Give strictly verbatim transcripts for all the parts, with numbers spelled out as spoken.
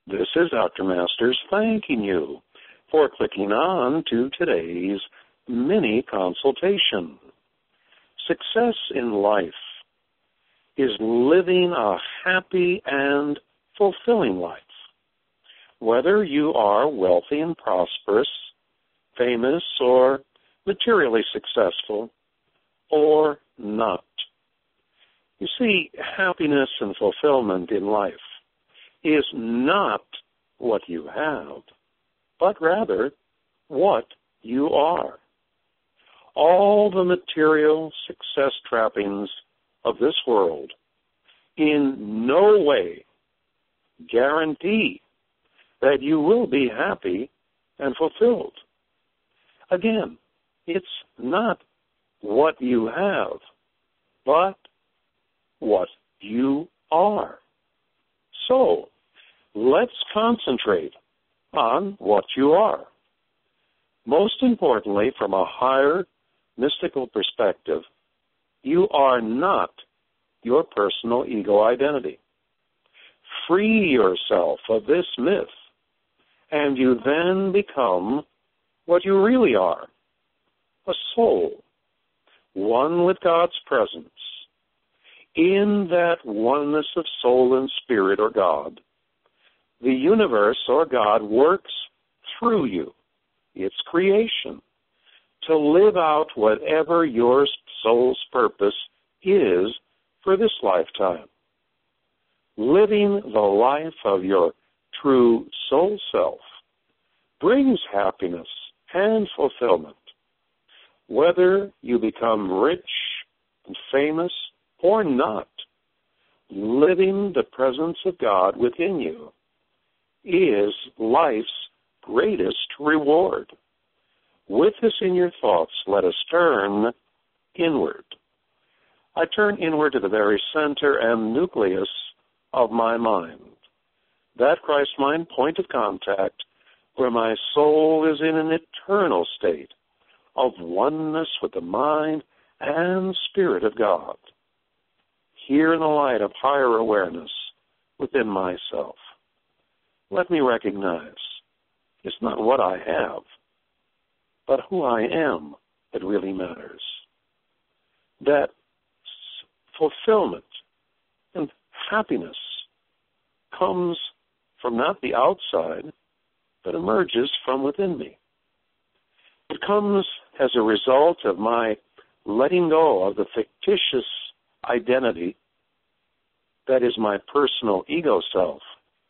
This is Doctor Masters thanking you for clicking on to today's mini consultation. Success in life is living a happy and fulfilling life. Whether you are wealthy and prosperous, famous or materially successful, or not. You see, happiness and fulfillment in life is not what you have, but rather what you are. All the material success trappings of this world in no way guarantee that you will be happy and fulfilled. Again, it's not what you have, but what you are. So, let's concentrate on what you are. Most importantly, from a higher mystical perspective, you are not your personal ego identity. Free yourself of this myth, and you then become what you really are, a soul, one with God's presence. In that oneness of soul and spirit or God, the universe or God works through you, its creation, to live out whatever your soul's purpose is for this lifetime. Living the life of your true soul self brings happiness and fulfillment. Whether you become rich and famous or not, living the presence of God within you is life's greatest reward. With this in your thoughts, let us turn inward. I turn inward to the very center and nucleus of my mind, that Christ mind point of contact where my soul is in an eternal state of oneness with the mind and spirit of God. Here in the light of higher awareness within myself, let me recognize it's not what I have, but who I am that really matters. That fulfillment and happiness comes from not the outside, but emerges from within me. It comes as a result of my letting go of the fictitious identity that is my personal ego self,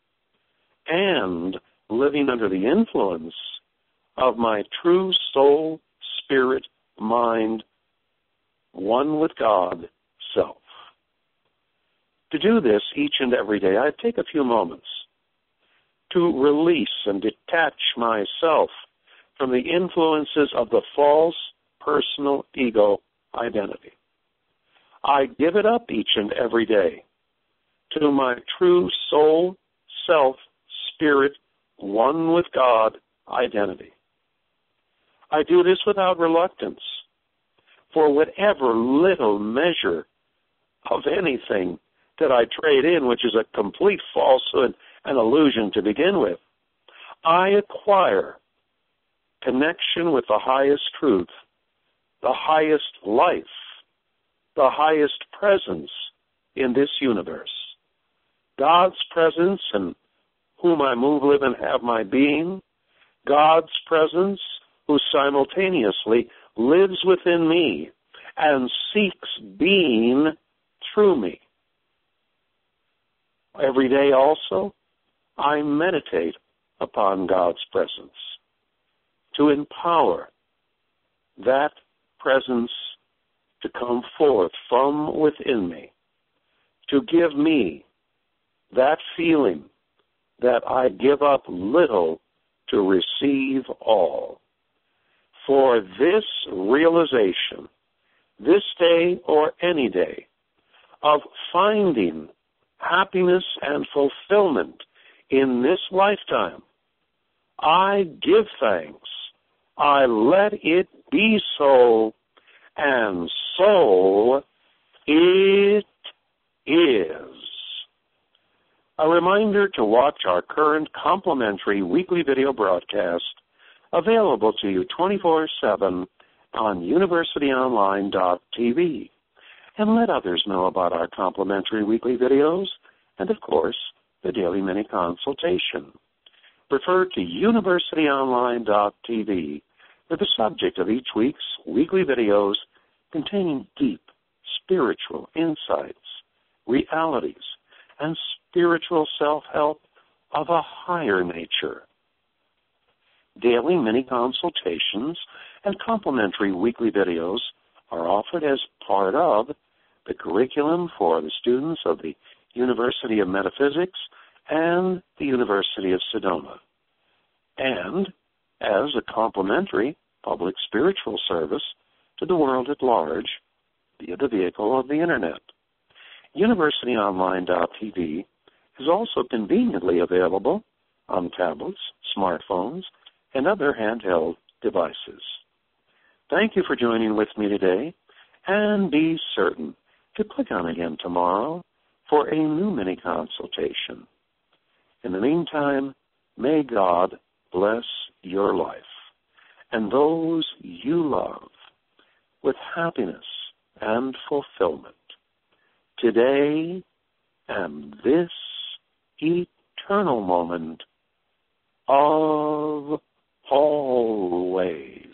and living under the influence of my true soul, spirit, mind, one with God, self. To do this each and every day, I take a few moments to release and detach myself from the influences of the false personal ego identity. I give it up each and every day to my true soul, self, spirit, one with God identity. I do this without reluctance, for whatever little measure of anything that I trade in, which is a complete falsehood and illusion to begin with, I acquire connection with the highest truth, the highest life, the highest presence in this universe. God's presence in whom I move, live, and have my being. God's presence who simultaneously lives within me and seeks being through me. Every day also, I meditate upon God's presence to empower that presence to come forth from within me, to give me that feeling that I give up little to receive all. For this realization, this day or any day, of finding happiness and fulfillment in this lifetime, I give thanks. I let it be so, and so it is. A reminder to watch our current complimentary weekly video broadcast available to you twenty-four seven on university online dot t v. And let others know about our complimentary weekly videos and, of course, the daily mini consultation. Refer to university online dot t v for the subject of each week's weekly videos containing deep spiritual insights, realities, and spiritual self-help of a higher nature. Daily mini consultations and complimentary weekly videos are offered as part of the curriculum for the students of the University of Metaphysics and the University of Sedona, and as a complimentary public spiritual service to the world at large via the vehicle of the Internet. university online dot t v is also conveniently available on tablets, smartphones, and other handheld devices. Thank you for joining with me today, and be certain to click on again tomorrow for a new mini consultation. In the meantime, may God bless your life and those you love with happiness and fulfillment today and this eternal moment of always.